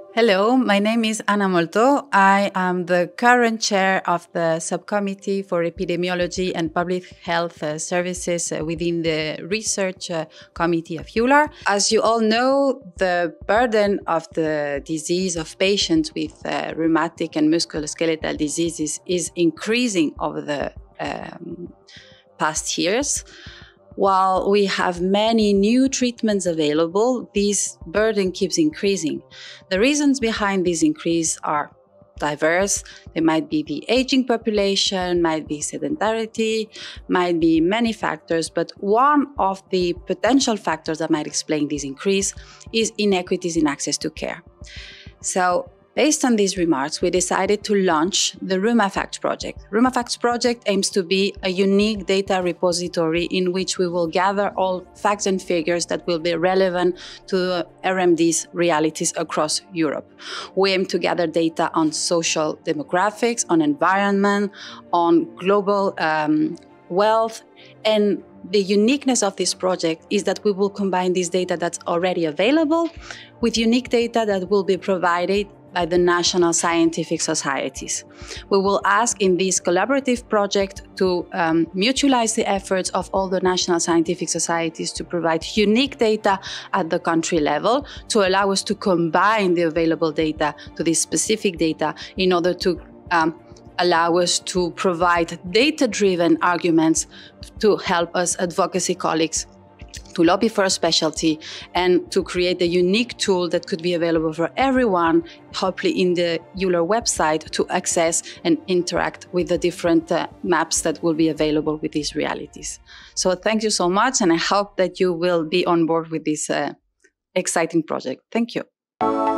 Hello, my name is Anna Molto. I am the current chair of the Subcommittee for Epidemiology and Public Health Services within the Research Committee of EULAR. As you all know, the burden of the disease of patients with rheumatic and musculoskeletal diseases is increasing over the past years. While we have many new treatments available, this burden keeps increasing. The reasons behind this increase are diverse. They might be the aging population, might be sedentarity, might be many factors, but one of the potential factors that might explain this increase is inequities in access to care. So, based on these remarks, we decided to launch the RheumaFacts project. RheumaFacts project aims to be a unique data repository in which we will gather all facts and figures that will be relevant to RMD's realities across Europe. We aim to gather data on social demographics, on environment, on global wealth, and the uniqueness of this project is that we will combine this data that's already available with unique data that will be provided by the national scientific societies. We will ask in this collaborative project to mutualize the efforts of all the national scientific societies to provide unique data at the country level to allow us to combine the available data to this specific data in order to allow us to provide data-driven arguments to help us advocacy colleagues to lobby for a specialty and to create a unique tool that could be available for everyone, hopefully in the EULAR website, to access and interact with the different maps that will be available with these realities. So thank you so much, and I hope that you will be on board with this exciting project. Thank you.